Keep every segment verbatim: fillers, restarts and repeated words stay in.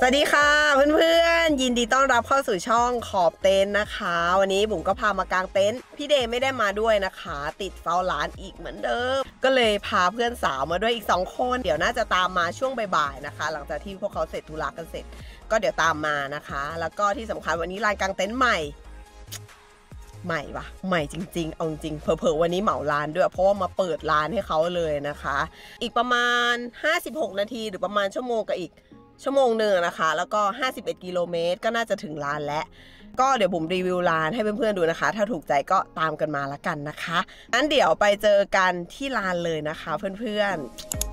สวัสดีค่ะเพื่อนๆยินดีต้อนรับเข้าสู่ช่องขอบเต็นท์นะคะวันนี้บุ๋มก็พามากางเต็นท์พี่เดย์ไม่ได้มาด้วยนะคะติดเฝ้าร้านอีกเหมือนเดิมก็เลยพาเพื่อนสาวมาด้วยอีกสองคนเดี๋ยวน่าจะตามมาช่วงบ่ายๆนะคะหลังจากที่พวกเขาเสร็จธุระกันเสร็จก็เดี๋ยวตามมานะคะแล้วก็ที่สำคัญวันนี้ลานกางเต็นท์ใหม่ใหม่ปะใหม่จริงๆเอาจริงเผลอๆวันนี้เหมาร้านด้วยเพราะว่ามาเปิดร้านให้เขาเลยนะคะอีกประมาณห้าสิบหกนาทีหรือประมาณชั่วโมงกับอีกชั่วโมงหนึ่งนะคะแล้วก็ห้าสิบเอ็ดกิโลเมตรก็น่าจะถึงร้านแล้วก็เดี๋ยวผมรีวิวร้านให้เพื่อนๆดูนะคะถ้าถูกใจก็ตามกันมาละกันนะคะงั้นเดี๋ยวไปเจอกันที่ร้านเลยนะคะเพื่อนๆ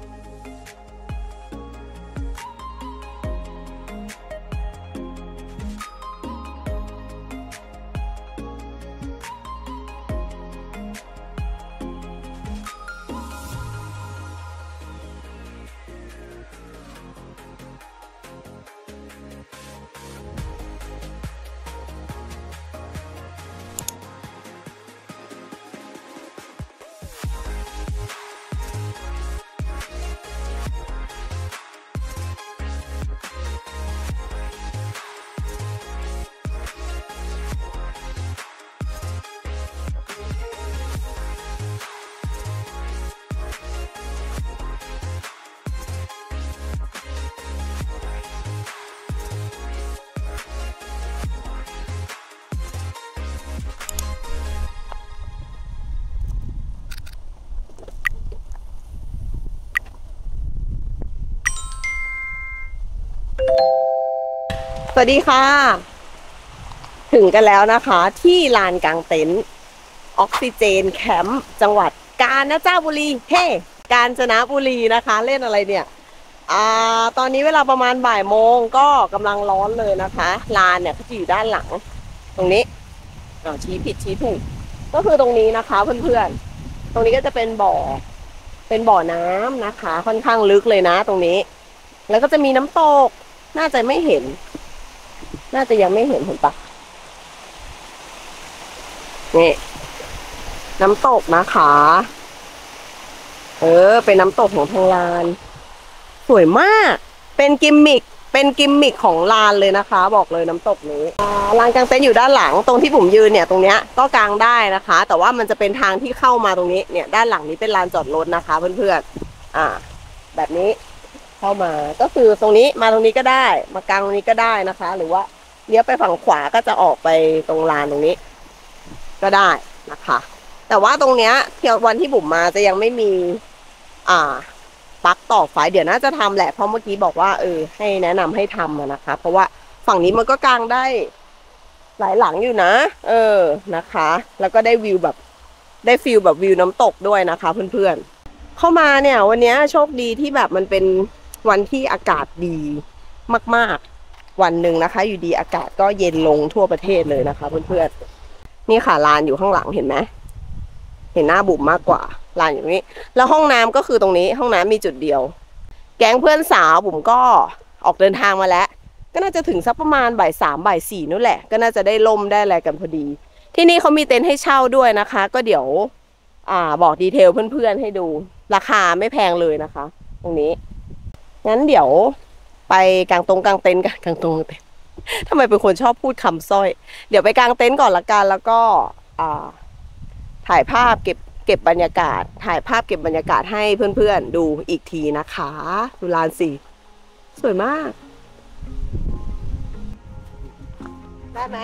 สวัสดีค่ะถึงกันแล้วนะคะที่ลานกางเต็นท์ออกซิเจนแคมป์จังหวัดกาญจนบุรีเฮ้กาญจนบุรีนะคะเล่นอะไรเนี่ยอ่าตอนนี้เวลาประมาณบ่ายโมงก็กำลังร้อนเลยนะคะลานเนี่ยเขาจะอยู่ด้านหลังตรงนี้อ๋อชี้ผิดชี้ถูกก็คือตรงนี้นะคะเพื่อนๆตรงนี้ก็จะเป็นบ่อเป็นบ่อน้ำนะคะค่อนข้างลึกเลยนะตรงนี้แล้วก็จะมีน้ำตกน่าจะไม่เห็นน่าจะยังไม่เห็นเห็นปะนี่น้ำตกนะคะเออเป็นน้ำตกของทางลานสวยมากเป็นกิมมิคเป็นกิมมิคของลานเลยนะคะบอกเลยน้ำตกนี้ลานกางเต็นท์อยู่ด้านหลังตรงที่ผมยืนเนี่ยตรงเนี้ยก็กางได้นะคะแต่ว่ามันจะเป็นทางที่เข้ามาตรงนี้เนี่ยด้านหลังนี้เป็นลานจอดรถนะคะเพื่อนๆอ่าแบบนี้เข้ามาก็คือตรงนี้มาตรงนี้ก็ได้มากางตรงนี้ก็ได้นะคะหรือว่าเลี้ยวไปฝั่งขวาก็จะออกไปตรงลานตรงนี้ก็ได้นะคะแต่ว่าตรงเนี้ยเที่ยววันที่บุ๋มมาจะยังไม่มีอ่าปลั๊กต่อไฟเดี๋ยวน่าจะทำแหละเพราะเมื่อกี้บอกว่าเออให้แนะนำให้ทำนะคะเพราะว่าฝั่งนี้มันก็กางได้หลายหลังอยู่นะเออนะคะแล้วก็ได้วิวแบบได้ฟิลแบบวิวน้ำตกด้วยนะคะเพื่อนๆเข้ามาเนี่ยวันนี้โชคดีที่แบบมันเป็นวันที่อากาศดีมากๆวันหนึ่งนะคะอยู่ดีอากาศก็เย็นลงทั่วประเทศเลยนะคะเพื่อนๆนี่ค่ะลานอยู่ข้างหลังเห็นไหมเห็นหน้าบุ๋มมากกว่าลานอย่างนี้แล้วห้องน้ำก็คือตรงนี้ห้องน้ำมีจุดเดียวแก๊งเพื่อนสาวบุ๋มก็ออกเดินทางมาแล้วก็น่าจะถึงสักประมาณบ่ายสามบ่ายสี่นู่นแหละก็น่าจะได้ล่มได้อะไรกันพอดีที่นี่เขามีเต็นท์ให้เช่าด้วยนะคะก็เดี๋ยวอ่าบอกดีเทลเพื่อนๆให้ดูราคาไม่แพงเลยนะคะตรงนี้งั้นเดี๋ยวไปกางตรงกางเต็นท์กันกางตรงเต็นท์ทำไมเป็นคนชอบพูดคำสร้อยเดี๋ยวไปกางเต็นท์ก่อนละกันแล้วก็อ่าถ่ายภาพเก็บเก็บบรรยากาศถ่ายภาพเก็บบรรยากาศให้เพื่อนๆดูอีกทีนะคะดูลานสิสวยมากได้ไหม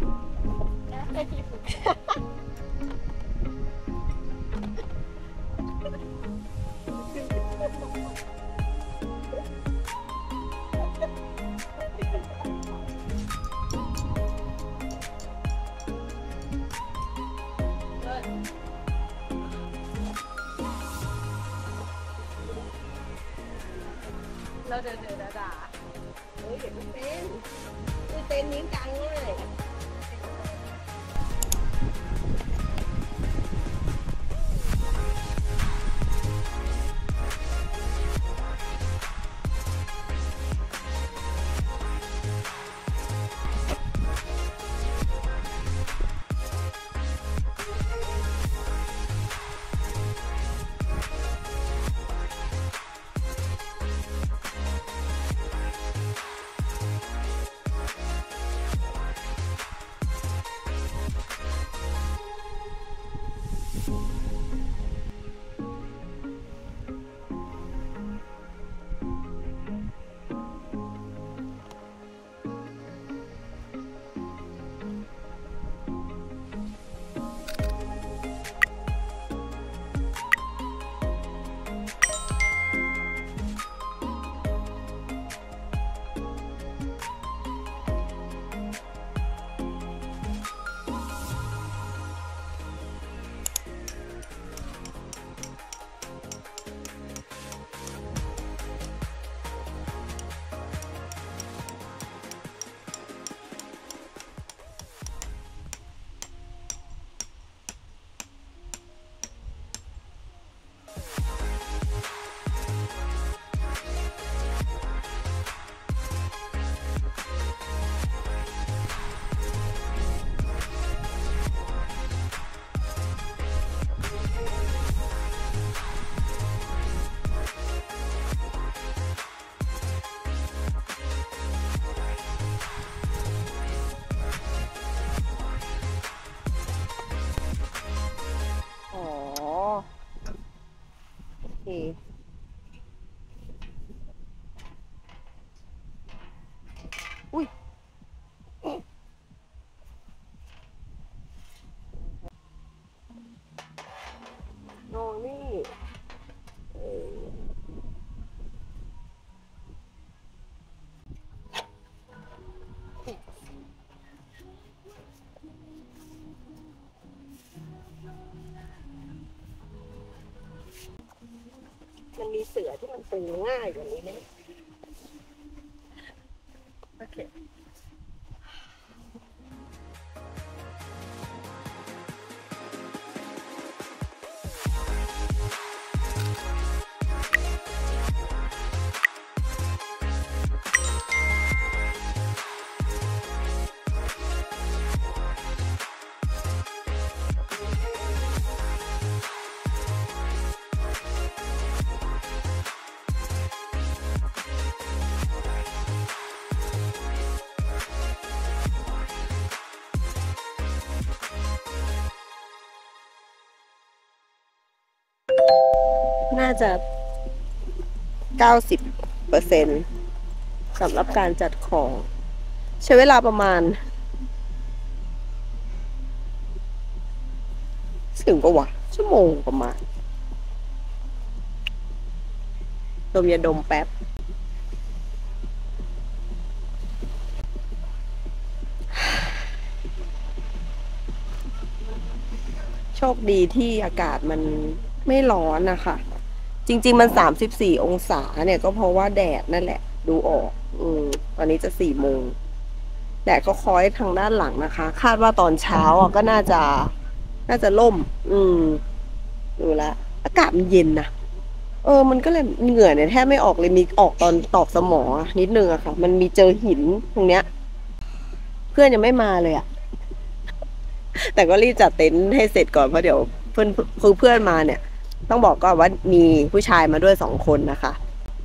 เราเดินเดินด่าเฮ้ยเดี๋ยวไม่เป็นไม่เป็นนิ้วกลางง่ายปูง่ายกว่านี้ไหมโอเคน่าจะ เก้าสิบเปอร์เซ็นต์ สำหรับการจัดของใช้เวลาประมาณถึงปะวะชั่วโมงประมาณดมยาดมแป๊บโชคดีที่อากาศมันไม่ร้อนนะคะจริงๆมันสามสิบสี่องศาเนี่ยก็เพราะว่าแดดนั่นแหละดูออกอืมตอนนี้จะสี่โมงแดดก็คล้อยทางด้านหลังนะคะคาดว่าตอนเช้าอ่ะก็น่าจะน่าจะล่มอืมดูแลอากาศมันเย็นนะเออมันก็เลยเหงื่อเนี่ยแทบไม่ออกเลยมีออกตอนตอกสมองนิดนึงอะค่ะมันมีเจอหินตรงเนี้ยเพื่อนยังไม่มาเลยอะแต่ก็รีบจัดเต็นท์ให้เสร็จก่อนเพราะเดี๋ยวเพื่อนคือเพื่อนมาเนี่ยต้องบอกก่อนว่ามีผู้ชายมาด้วยสองคนนะคะ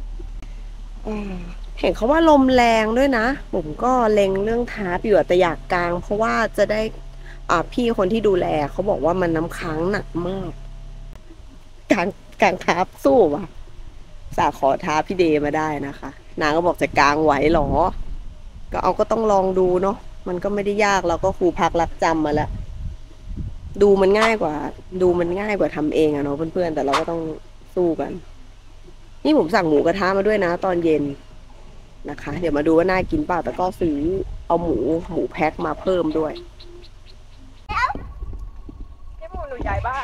เห็นเขาว่าลมแรงด้วยนะผมก็เล็งเรื่องทาร์ปอยู่แต่อยากกางเพราะว่าจะได้อ่าพี่คนที่ดูแลเขาบอกว่ามันน้ำค้างหนักมากกางกางทาร์ปสู้ว่ะสาขอทาร์ปพี่เดมาได้นะคะนางก็บอกจะกางไหวหรอก็เอาก็ต้องลองดูเนาะมันก็ไม่ได้ยากเราก็ครูพักรักจำมาแล้วดูมันง่ายกว่าดูมันง่ายกว่าทำเองอะเนาะเพื่อนๆแต่เราก็ต้องสู้กันนี่ผมสั่งหมูกระทะมาด้วยนะตอนเย็นนะคะเดี๋ยวมาดูว่าน่ากินเปล่าแต่ก็ซื้อเอาหมูหมูแพ็คมาเพิ่มด้วยนี่หมูหนูย้ายบ้าน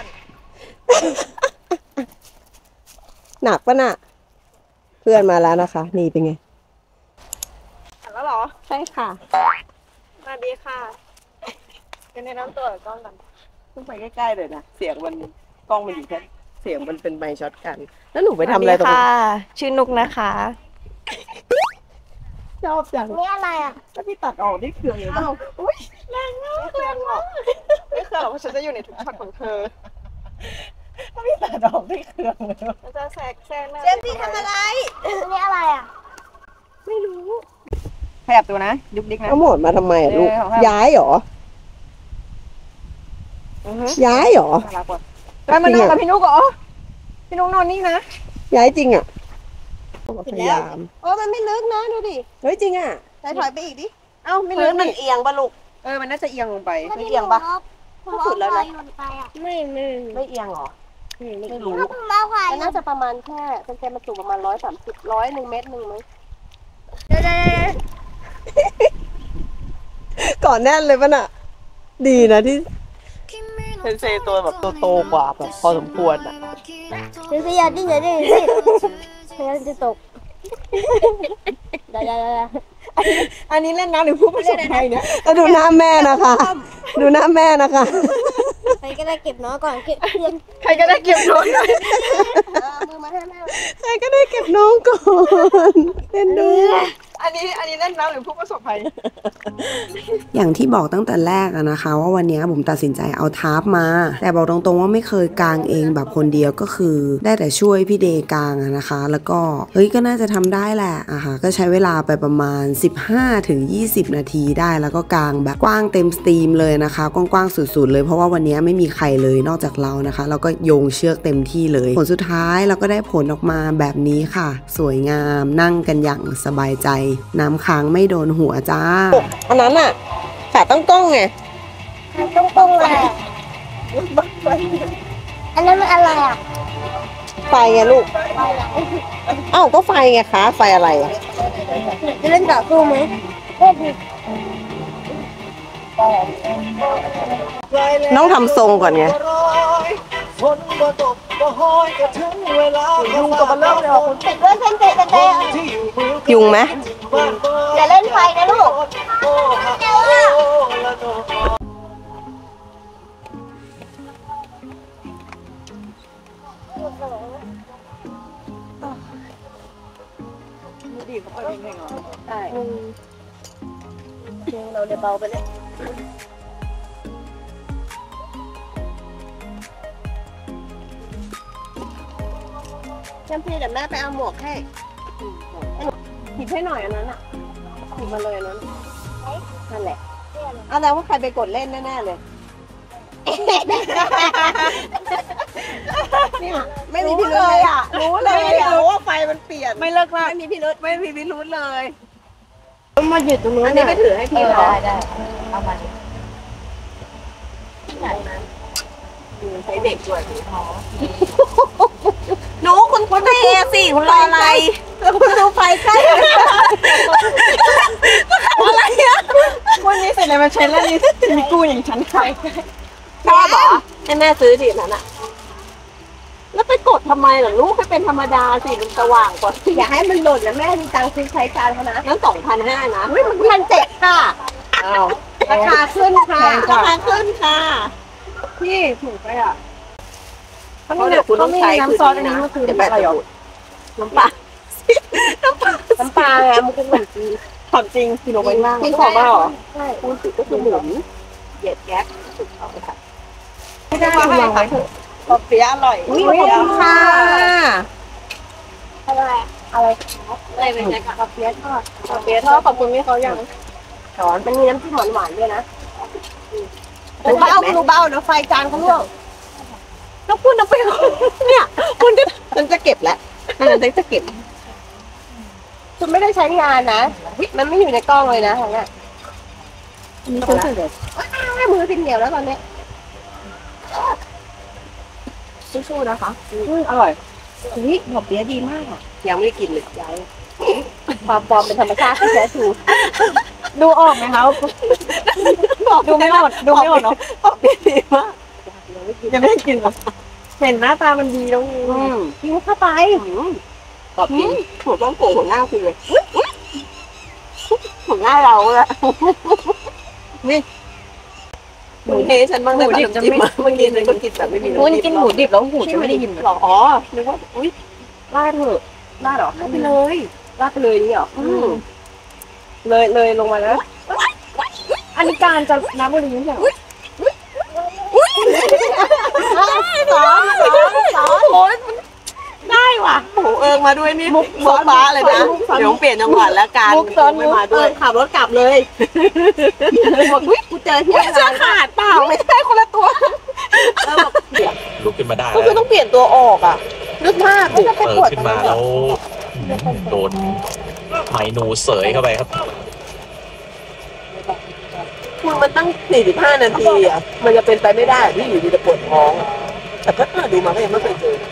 หนักปะน่ะเพื่อนมาแล้วนะคะนี่เป็นไงหันแล้วเหรอใช่ค่ะสวัสดีค่ะกันในน้ำตัวกล้องกันต้องไปใกล้ๆเลยนะเสียงมันกล้องมันอยู่แค่เสียงมันเป็นไมค์ช็อตกันแล้วหนูไปทำอะไรตรงนี้ชื่อนุกนะคะชอบจังนี่อะไรอ่ะถ้าพี่ตัดออกนี่เครื่องเลยป่ะอุ้ยแรงมากแรงมากไม่เครื่องหรอกเพราะฉันจะอยู่ในทุกช็อตของเธอถ้าพี่ตัดออกนี่เครื่องเลยมันจะแทรกแซงเจมส์ทำอะไรนี่อะไรอ่ะไม่รู้ขยับตัวนะยุกดิกนะเอาหมดมาทำไมลูกย้ายเหรอย้ายเหรอไปมานอนกับพี่นุกเหรอพี่นุกนอนนี่นะย้ายจริงอ่ะพยายามโอ้มันไม่ลึกนะดูดิเฮ้ยจริงอ่ะถอยถอยไปอีกดิเอ้าไม่ลึกมันเอียงปะลูกเออมันน่าจะเอียงลงไปไม่เอียงปะก็สุดแล้วนะไม่ไม่ไม่เอียงหรอไม่รู้มันน่าจะประมาณแค่เป็นแค่มันสูงประมาณร้อยสามสิบร้อยหนึ่งเมตรหนึ่งไหมก่อนแน่นเลยปะน่ะดีนะที่เซนเซตัวแบบตัวโตกว่าแบบพอสมควรอ่ะเซนเซอย่าดิ้นอย่าดิ้นสิเซนจะตกได้ได้ได้อันนี้เล่นน้ำหรือผู้ประสบภัยเนี่ยดูหน้าแม่นะคะดูหน้าแม่นะคะใครก็ได้เก็บน้องก่อนเก็บใครก็ได้เก็บน้องก่อนมือมาให้แม่ใครก็ได้เก็บน้องก่อนเล่นดูอันนี้อันนี้เล่นน้ำหรือผู้ประสบภัยอย่างที่บอกตั้งแต่แรกอะนะคะว่าวันนี้ผมตัดสินใจเอาทาร์ปมาแต่บอกตรงๆว่าไม่เคยกางเองแบบคนเดียวก็คือได้แต่ช่วยพี่เดย์กางนะคะ แล้วก็เฮ้ยก็น่าจะทำได้แหละอะค่ะก็ใช้เวลาไปประมาณ สิบห้าถึงยี่สิบ นาทีได้แล้วก็กางแบบกว้างเต็มสตรีมเลยนะคะกว้างๆสุดๆเลยเพราะว่าวันนี้ไม่มีใครเลยนอกจากเรานะคะเราก็โยงเชือกเต็มที่เลยผลสุดท้ายเราก็ได้ผลออกมาแบบนี้ค่ะสวยงามนั่งกันอย่างสบายใจน้ำค้างไม่โดนหัวจ้าอันนั้นอ่ะขาตั้งกล้องไงขาตั้งกล้องอะไรอันนั้นมันอะไรอ่ะไฟไงลูกเอ้าก็ไฟไงคะไฟอะไรอ่ะจะเล่นต่อสู้ไหมน้องทำทรงก่อนไงคนบ่ตกบ่ห้อยก็ถึงเวลายุงกับมันเริ่มเลยคุณติดด้วยเส้นเตะเตะที่อยู่มือยุงไหมอย่าเล่นไฟนะลูกโอ้ฮะโอ้ละโนดีเขาไปเพลงเหรอใช่เพลงเราเดี๋ยวเบาไปเลยจำพี่เดี๋ยวแม่ไปเอาหมวกให้หยิบให้หน่อยอันนั้นอ่ะหยิบมาเลยอันนั้นนั่นแหละเอาแล้วว่าใครไปกดเล่นแน่ๆเลยเนี่ยไม่มีพิรุธเลยอ่ะรู้เลยอ่ะว่าไฟมันเปลี่ยนไม่เลิกละไม่มีพิรุธไม่มีพิรุธเลยมาหยุดตรงนู้นอันนี้ไปถือให้พี่เหรอได้ได้เอามาดิใช้เด็กด้วยหนูคุณคุณเทสิคุณรออะไรคุณดูไฟใกล้อะไรอ่ะวันนี้เสร็จเลยมาใช้แล้วนี่มีกู้อย่างฉันค่ะชอบเหรอให้แม่ซื้อดินั้นอ่ะแล้วไปกดทำไมล่ะลูกให้เป็นธรรมดาสิมันสว่างกว่าอย่าให้มันหล่นนะแม่มีตังค์ซื้อใช้จานเขานะงั้นสองพันห้านะอุ้ยมันพันเจ็ดค่ะอ้าวราคาขึ้นค่ะราคาขึ้นค่ะพี่ถูกไปอ่ะเขามีเขามีน้ำซอสอันนี้เมื่อคืนอะไรหรอน้ำปลาน้ำปลาน้ำปลาไงมันคือเหมือนจีถามจริงพี่ลงไปล่างพี่ขอมาหรอใช่ปูนสีก็คือหมุนเหยียดแก๊สสุดเอาไปค่ะไม่ได้ลองไว้เถอะปอเปี๊ยะอร่อยอุ้ยขอบคุณค่ะอะไรอะไรอะไรเป็นไงคะปอเปี๊ยะทอดปอเปี๊ยะทอดขอบคุณพี่เขาอย่างสอนมันมีน้ำจิ้มหวานๆด้วยนะดูเบ้าดูเบ้าเดี๋ยวไฟจานเขาลวกแล้วคุณเอาไปเนี่ยคุณจะมันจะเก็บแล้วมันจะเก็บคุณไม่ได้ใช้งานนะมันไม่อยู่ในกล้องเลยนะของเนี่ยมีตัวเสร็จมือติดเหนียวแล้วตอนนี้สู้ๆนะคะอร่อยเฮ้ยหอมเปี๊ยะดีมากอ่ะยังไม่ได้กินเลยย้ายความปลอมเป็นธรรมชาติที่แท้ทรูดูออกไหมคะดูไม่ออกดูไม่ออกเนาะหอมเปี๊ยะดีมากยังไม่ได้กินเลยเห็นหน้าตามันดีแล้วอืมกินเข้าไปกรอบจริงหัวต้องโผล่หัวหน้าคือเลยหัวหน้าเราอะนี่หมูเทฉันบ้างเลยจะไม่เมื่อกี้ฉันก็กินแต่ไม่มีคุณกินหมูดิบแล้วหูจะไม่ได้ยินหรออ๋อนึกว่าอุ้ยลาดเถอะลาดหรอลาดไปเลยลาดไปเลยนี่หรออืมเลยเลยลงมาแล้วอันนี้การจะน้ำบุรีนี่เหรอสองสองสองโอ้ยได้ว่ะโหเอิงมาด้วยนี่มุกซ้อนฟ้าเลยนะเดี๋ยวเปลี่ยนจังหวัดแล้วกันไม่มาด้วยขับรถกลับเลยบอกอุ้ยกูเจอที่จะขาดเปล่าไม่ใช่คนละตัวเออบอกลุกขึ้นมาได้ก็คือต้องเปลี่ยนตัวออกอ่ะลึกมากบุกจะไปเปิปวดดขึ้นมาแล้วโดนไหมนูเสยเข้าไปครับมึงมันตั้งสี่สิบห้านาทีอ่ะมันจะเป็นไปไม่ได้ที่อยู่ดีจะปวดท้องแต่ถ้าดูมาก็ยังไม่เคยเจอ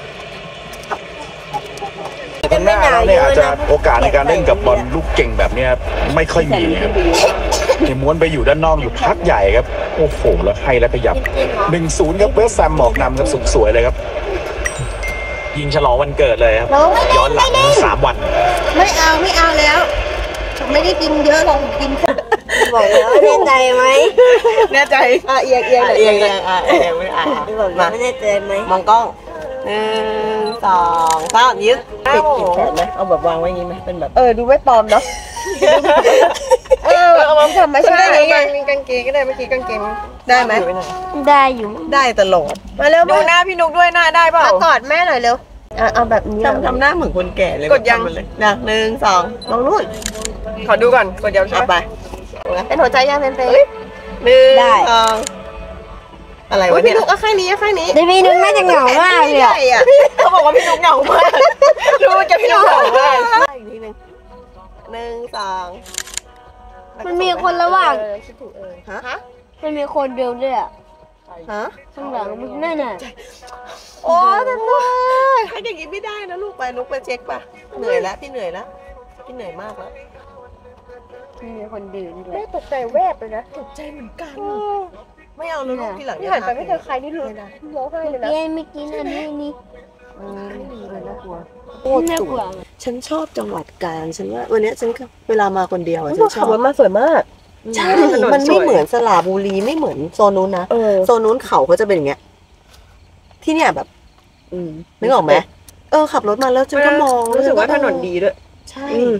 ข้างหน้าเราเนี่ยอาจจะโอกาสในการเล่นกับบอลลูกเก่งแบบเนี้ยไม่ค่อยมีครับในม้วนไปอยู่ด้านนอกอยู่พักใหญ่ครับโอ้โหแล้วให้แล้วขยับ หนึ่งศูนย์ ครับเวสต์แซมออกนำครับสุดสวยเลยครับยิงฉลองวันเกิดเลยครับ ย้อนหลังสามวันไม่เอาไม่เอาแล้วไม่ได้กินเยอะหรอกกินบอกแล้วแน่ใจไหมแน่ใจอ่ะเอียงเอียงเอียงเอียงอ่ะเอียงไม่อ่ะมาไม่แน่ใจไหมมองกล้องหนึ่งสองสามยึดปิดปิดแขนไหมเอาแบบวางไว้อย่างงี้ไหมเป็นแบบเออดูไม่ปลอมเนาะเออเอามาทำไม่ใช่ไงมีกางเกงก็ได้เมื่อกี้กางเกงได้ไหมได้อยู่ได้ตลอดมาเร็วดูหน้าพี่นุกด้วยหน้าได้เปล่ามากอดแม่หน่อยเร็วอ่ะเอาแบบนี้ทำทำหน้าเหมือนคนแก่เลยกดยังนะหนึ่งสองลองนู่นขอดูก่อนกดยังใช่เอาไหมไปเป็นหัวใจยังเป็นเป็นหนึ่งสองอะไรวะเนี่ยพี่นุกเอาข้างนี้เอาข้างนี้เดี๋ยวพี่นุ๊กน่าจะเหงามากเลยอะเขาบอกว่าพี่นุกเหงามากรู้ว่าจะพี่นุกเหงามากอีกทีหนึ่งหนึ่งสองมันมีคนระหว่างฮะฮะมันมีคนเดียวด้วยอะฮะข้างหลังมันนั่นน่ะโอ้ยแต่เลยให้อย่างนี้ไม่ได้นะลูกไปนุกไปเช็คป่ะเหนื่อยแล้วพี่เหนื่อยแล้วพี่เหนื่อยมากแล้วมีคนเดินด้วยแม่ตกใจแวบเลยนะตกใจเหมือนกันไม่เอาเลยลูกทีหลังนี่หันไปไม่เจอใครนี่รู้ร้องไห้เลยนะเย็นไม่กินอันนี้นี่เออไม่ดีเลยน่ากลัวโคตรน่าสกวลัยว ฉันชอบจังหวัดกาญฉันว่าวันเนี้ยฉันก็เวลามาคนเดียวอะฉัฉันนชขัอบบ รถมาสวยมากใช่ถนนมันไม่สวยเหมือนสระบุรีไม่เหมือนโซนนู้นนะเออโซนนู้นเขาเขาจะเป็นอย่างเงี้ย ที่เนี่ยแบบอืมนึกออกไหมเออขับรถมาแล้วฉันก็มองรู้สึกว่าแล้วถนนดีด้วยใช่อืม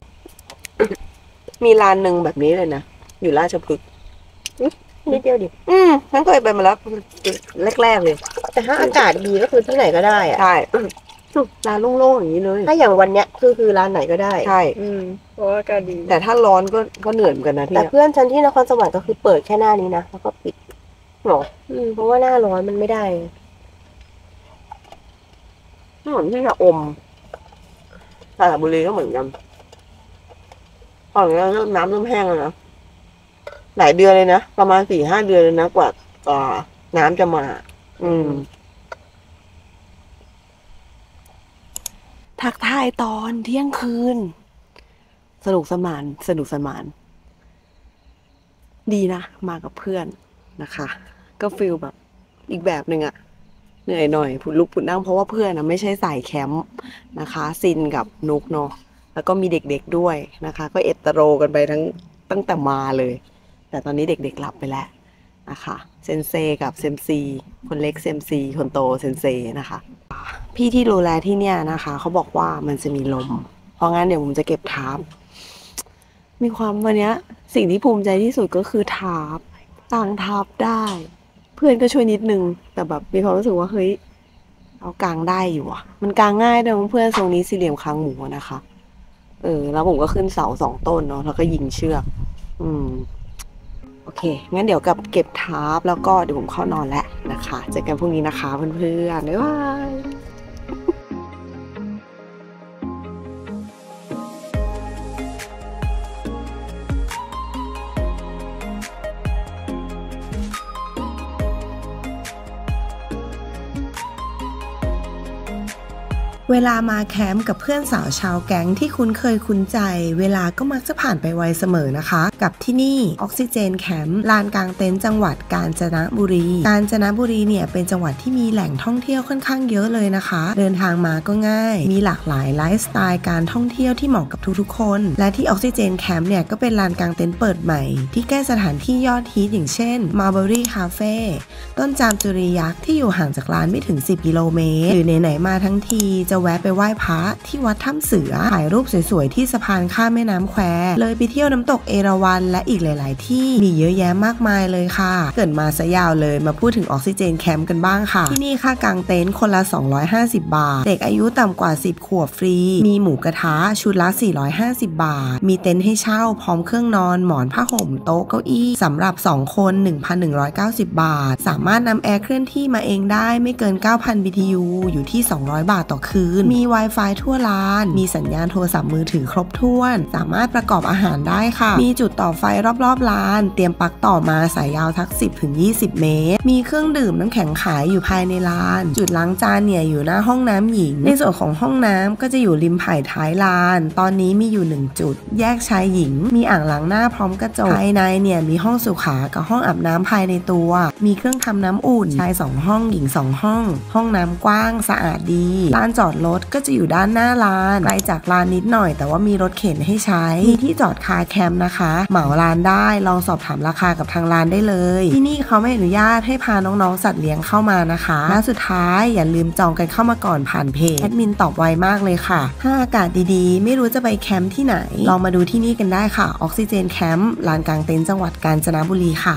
มีร้านหนึ่งแบบนี้เลยนะอยู่ราชพฤกษ์นิดเดียวดิอืมฉันเคยไปมาแล้วแรกๆเลยแต่ถ้าอากาศดีก็คือที่ไหนก็ได้อะใช่ร้านโล่งๆอย่างนี้เลยถ้าอย่างวันเนี้ยคือคือร้านไหนก็ได้ใช่อืมเพราะว่าอากาศดีแต่ถ้าร้อนก็ก็เหนื่อยเหมือนกันนะที่แต่เนี่ยเพื่อนฉันที่นครสวรรค์ก็คือเปิดแค่หน้านี้นะแล้วก็ปิดหรออืมเพราะว่าหน้าร้อนมันไม่ได้ถนนที่จะอมสระบุรีก็เหมือนกันตอนนี้เริ่มน้ำเริ่มแห้งแล้วนะหลายเดือนเลยนะประมาณสี่ห้าเดือนเลยนะกว่ากว่าน้ำจะมา อืม ทักทายตอนเที่ยงคืน สนุกสนานสนุกสนาน ดีนะ มากับเพื่อนนะคะ ก็ฟีลแบบอีกแบบหนึ่งอะเหนื่อยหน่อยผุดลุกผุดนั่งเพราะว่าเพื่อนนะไม่ใช่สายแคมป์นะคะซินกับนุกเนาะแล้วก็มีเด็กๆด้วยนะคะ ก็เอตโรกันไปทั้งตั้งแต่มาเลย แต่ตอนนี้เด็กๆหลับไปแล้วนะคะเซนเซกับเซมซีคนเล็กเซมซีคนโตเซนเซนะคะพี่ที่ดูแลที่เนี่ยนะคะเขาบอกว่ามันจะมีลม เพราะงั้นเดี๋ยวผมจะเก็บทาร์ปมีความวันเนี้ยสิ่งที่ภูมิใจที่สุดก็คือทาร์ปต่างทาร์ปได้ เพื่อนก็ช่วยนิดนึงแต่แบบมีความรู้สึกว่าเฮ้ยเอากางได้อยู่อ่ะ มันกางง่ายด้วยเพื่อนทรงนี้สี่เหลี่ยมคางหมูนะคะ เออแล้วผมก็ขึ้นเสาสองต้นเนาะแล้วก็ยิงเชือก อืม โอเค งั้นเดี๋ยวกับเก็บทาร์ปแล้วก็เดี๋ยวผมเข้านอนแล้วนะคะเจอกันพรุ่งนี้นะคะเพื่อนๆบ๊ายบายเวลามาแคมป์กับเพื่อนสาวชาวแก๊งที่คุ้นเคยคุ้นใจ เวลาก็มักจะผ่านไปไวเสมอนะคะ กับที่นี่ออกซิเจนแคมป์ลานกลางเต็นท์จังหวัดกาญจนบุรี กาญจนบุรีเนี่ยเป็นจังหวัดที่มีแหล่งท่องเที่ยวค่อนข้างเยอะเลยนะคะ เดินทางมาก็ง่าย มีหลากหลายไลฟ์สไตล์การท่องเที่ยวที่เหมาะกับทุกๆคนและที่ออกซิเจนแคมป์เนี่ยก็เป็นลานกลางเต็นท์เปิดใหม่ที่ใกล้สถานที่ยอดฮิตอย่างเช่น Mulberry Cafe ต้นจามจุรียักษ์ที่อยู่ห่างจากร้านไม่ถึงสิบกิโลเมตรหรือไหนๆมาทั้งทีจะแวะไปไหว้พระที่วัดถ้ำเสือถ่ายรูปสวยๆที่สะพานข้ามแม่น้ำแควเลยไปเที่ยวน้ำตกเอราวัณและอีกหลายๆที่มีเยอะแยะมากมายเลยค่ะเกิดมาซะยาวเลยมาพูดถึงออกซิเจนแคมป์กันบ้างค่ะที่นี่ค่ากางเต็นท์คนละสองร้อยห้าสิบบาทเด็กอายุต่ำกว่าสิบขวบฟรีมีหมูกระทะชุดละสี่ร้อยห้าสิบบาทมีเต็นท์ให้เช่าพร้อมเครื่องนอนหมอนผ้าห่มโต๊ะเก้าอี้สำหรับสองคน หนึ่งพันหนึ่งร้อยเก้าสิบบาทสามารถนำแอร์เคลื่อนที่มาเองได้ไม่เกิน เก้าพัน บี ที ยู อยู่ที่สองร้อยบาทต่อคืนมี Wi-Fi ทั่วร้านมีสัญญาณโทรศัพท์มือถือครบถ้วนสามารถประกอบอาหารได้ค่ะมีจุดต่อไฟรอบๆร้านเตรียมปลั๊กต่อมาสายยาวทัก สิบถึงยี่สิบ เมตรมีเครื่องดื่มน้ำแข็งขายอยู่ภายในร้านจุดล้างจานเนี่ยอยู่หน้าห้องน้ำหญิงในส่วนของห้องน้ำก็จะอยู่ริมไผ่ท้ายลานตอนนี้มีอยู่หนึ่งจุดแยกชายหญิงมีอ่างล้างหน้าพร้อมกระจกภายในเนี่ยมีห้องสุขากับห้องอาบน้ำภายในตัวมีเครื่องทำน้ำอุ่นชายสองห้องหญิงสองห้องห้องน้ำกว้างสะอาดดีลานจอดรถก็จะอยู่ด้านหน้าร้านไกลจากร้านนิดหน่อยแต่ว่ามีรถเข็นให้ใช้มีที่จอดคาร์แคมป์นะคะเหมาร้านได้ลองสอบถามราคากับทางร้านได้เลยที่นี่เขาไม่อนุญาตให้พาน้องๆสัตว์เลี้ยงเข้ามานะคะและสุดท้ายอย่าลืมจองกันเข้ามาก่อนผ่านเพจแอดมินตอบไวมากเลยค่ะถ้าอากาศดีๆไม่รู้จะไปแคมป์ที่ไหนลองมาดูที่นี่กันได้ค่ะออกซิเจนแคมป์ลานกลางเต็นท์จังหวัดกาญจนบุรีค่ะ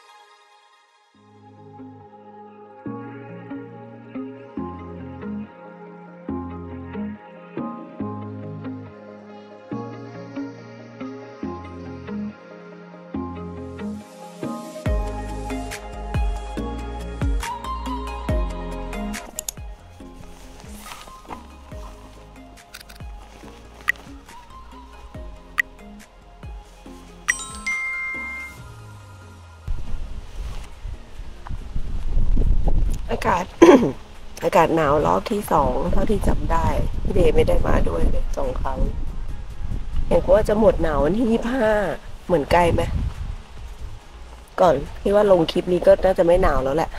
อากาศ อากาศหนาวรอบที่สองเท่าที่จำได้พี่เดย์ไม่ได้มาด้วยเลยสองครั้งเห็นว่าจะหมดหนาววันที่ยี่สิบห้าเหมือนใกล้ไหมก่อนพี่ว่าลงคลิปนี้ก็น่าจะไม่หนาวแล้วแหละ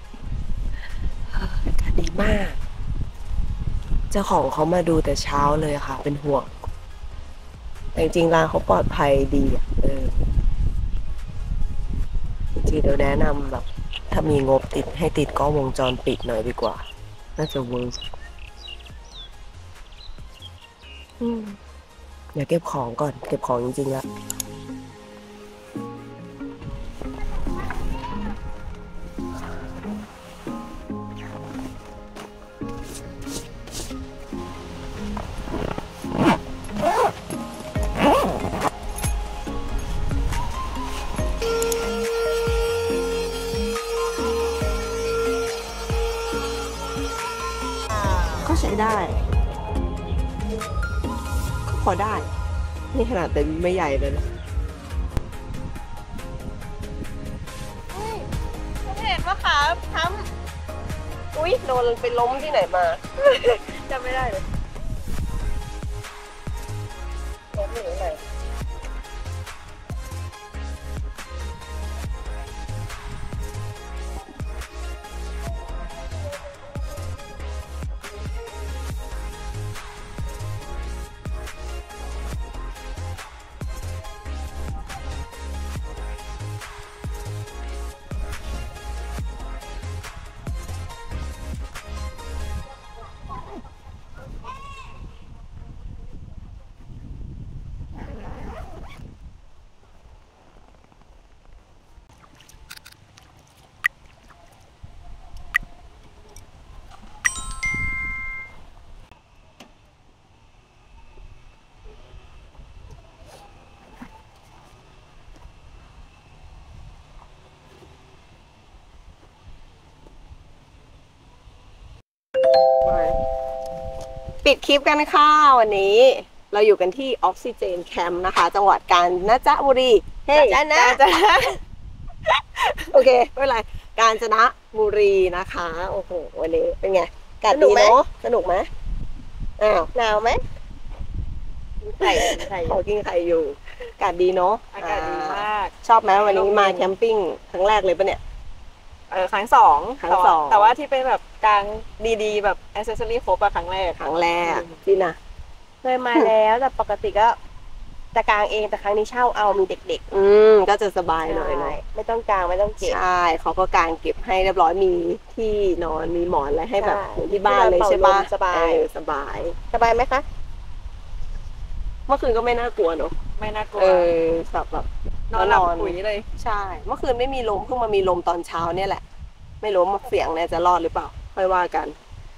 อากาศดีมากเจ้าของเขามาดูแต่เช้าเลยค่ะเป็นห่วงแต่จริงๆร้านเขาปลอดภัยดีอ่ะเออจริงๆเดี๋ยวแนะนำแบบถ้ามีงบติดให้ติดกล้องวงจรปิดหน่อยดีกว่าน่าจะเวิร์กเดี๋ยวเก็บของก่อนเก็บของจริงๆแล้วก็ใช้ได้ก็พอได้นี่ขนาดเต็มไม่ใหญ่เลยนะเห็นว่าขาทำอุ๊ยโดนไปล้มที่ไหนมาจำไม่ได้เลยล้มอยู่ไหนปิดคลิปกันค่ะวันนี้เราอยู่กันที่ออกซิเจนแคมป์นะคะ จังหวัดกาญจนบุรีเฮ้ยกาญจนะโอเคไม่เป็นไรกาญจนบุรีนะคะโอ้โหวันนี้เป็นไงอากาศดีเนาะสนุกไหมอ้าวหนาวไหมไข่ไข่ขอกินไข่อยู่อากาศดีเนาะอากาศดีมากชอบไหมวันนี้มาแคมปิ้งครั้งแรกเลยปะเนี่ยเออครั้งสองครั้งสองแต่ว่าที่เป็นแบบกลางดีๆแบบแอคเซสซอรี่ครบอะครั้งแรกครั้งแรกพี่นะเคยมาแล้วแต่ปกติก็จะกางเองแต่ครั้งนี้เช่าเอามีเด็กๆอืมก็จะสบายหน่อยเนาะไม่ต้องกางไม่ต้องเก็บใช่เขาก็กางเก็บให้เรียบร้อยมีที่นอนมีหมอนอะไรให้แบบที่บ้านเลยใช่ปะสบายสบายสบายไหมคะเมื่อคืนก็ไม่น่ากลัวเนาะไม่น่ากลัวเออแบบแบบนอนหลับปุ๋ยเลยใช่เมื่อคืนไม่มีลมเพิ่งมามีลมตอนเช้าเนี่ยแหละไม่รู้ว่าเสียงเนี่ยจะรอดหรือเปล่าค่อยว่ากัน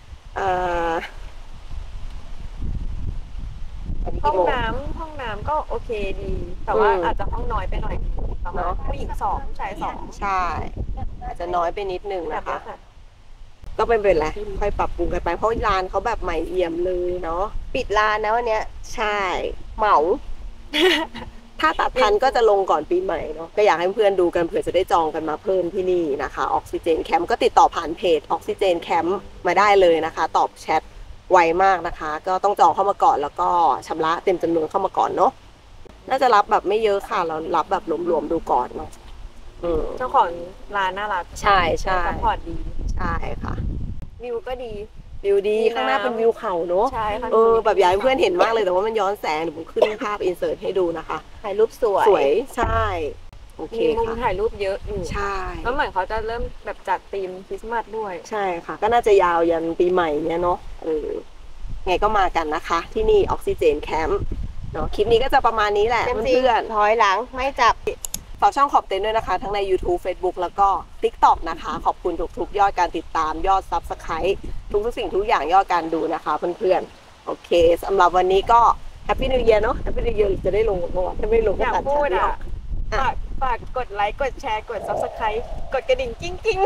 ห้องน้ำห้องน้ำก็โอเคดีแต่ว่าอาจจะห้องน้อยไปหน่อยประมาณผู้หญิงสองผู้ชายสองใช่อาจจะน้อยไปนิดนึงนะคะก็เป็นเป็นไรค่อยปรับปรุงกันไปเพราะร้านเขาแบบใหม่เอี่ยมเลยเนาะปิดร้านนะวันเนี้ยใช่เหมาถ้าตัดทันก็จะลงก่อนปีใหม่เนาะก็อยากให้เพื่อนดูกันเผื่อจะได้จองกันมาเพิ่มที่นี่นะคะออกซิเจนแคมป์ก็ติดต่อผ่านเพจออกซิเจนแคมป์มาได้เลยนะคะตอบแชทไวมากนะคะก็ต้องจองเข้ามาก่อนแล้วก็ชำระเต็มจำนวนเข้ามาก่อนเนาะน่าจะรับแบบไม่เยอะค่ะเรารับแบบรวมๆดูก่อนเนาะเจ้าของร้านน่ารักใช่ใช่ซัพพอร์ตดีใช่ค่ะวิวก็ดีวิวดีข้างหน้าเป็นวิวเขาเนาะใช่ค่ะเออแบบอยากให้เพื่อนเห็นมากเลยแต่ว่ามันย้อนแสงเดี๋ยวผมขึ้นภาพอินเสิร์ตให้ดูนะคะถ่ายรูปสวยสวยใช่โอเคค่ะมีมุมถ่ายรูปเยอะอยู่ใช่แล้วเหมือนเขาจะเริ่มแบบจัดธีมคริสต์มาสด้วยใช่ค่ะก็น่าจะยาวยันปีใหม่เนี้ยเนาะเออไงก็มากันนะคะที่นี่ออกซิเจนแคมป์เนาะคลิปนี้ก็จะประมาณนี้แหละเพื่อนๆถอยหลังไม่จับฝากช่องขอบเต็นด้วยนะคะทั้งใน YouTube Facebook แล้วก็ TikTok นะคะขอบคุณทุกๆยอดการติดตามยอด Subscribe ทุกๆสิ่งทุกอย่างยอดการดูนะคะเพื่อนๆโอเคสำหรับวันนี้ก็ Happy New Year เนาะ Happy New Year จะได้ลงเมื่อวานถ้าไม่ลงก็ตัดชัดเนาะฝากฝากกดไลค์กดแชร์กด Subscribe กดกระดิ่งกิ้งกิ้ง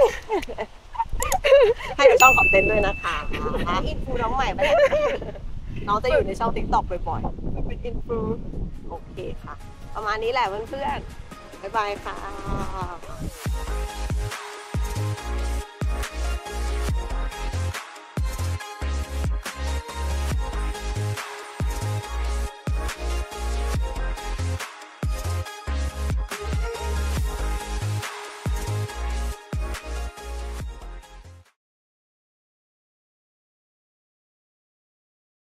ให้ช่องขอบเต็นด้วยนะคะอินฟูน้องใหม่ไปน้องจะอยู่ในช่อง TikTok บ่อยๆเป็นอินฟูโอเคค่ะประมาณนี้แหละเพื่อนๆบ๊ายบายค่ะ